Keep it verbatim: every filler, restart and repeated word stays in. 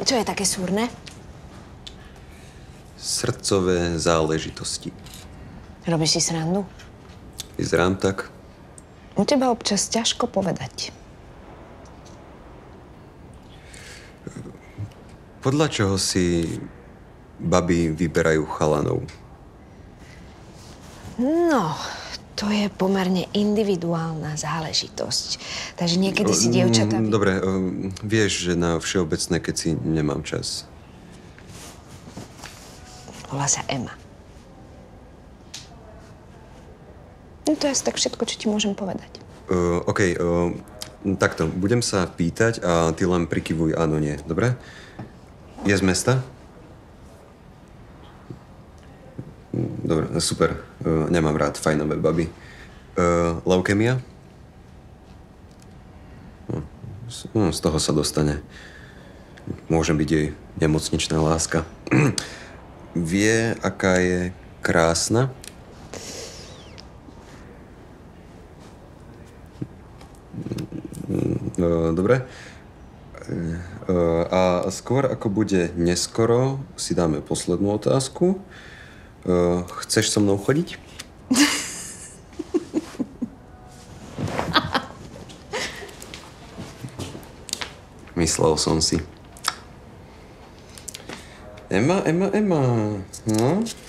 Čo je také súrne? Srdcové záležitosti. Robíš si srandu? Vyzerám tak. U teba občas ťažko povedať. Podľa čoho si baby vyberajú chalanov? No, to je pomerne individuálna záležitosť. Takže niekedy si dievčatá... Dobre, vieš, že na všeobecné, keď si nemám čas. Volá sa Ema. No to je asi tak všetko, čo ti môžem povedať. Uh, OK, uh, takto. Budem sa pýtať a ty len prikyvuj áno, nie. Dobre? Je z mesta? Dobre, super. Uh, nemám rád fajnové baby. Uh, leukemia? No, z toho sa dostane. Môže byť jej nemocničná láska. Vie, aká je krásna? Uh, dobre. Uh, a skôr, ako bude neskoro, si dáme poslednú otázku. Uh, chceš so mnou chodiť? Myslel som si. Ema, Ema, Ema. No?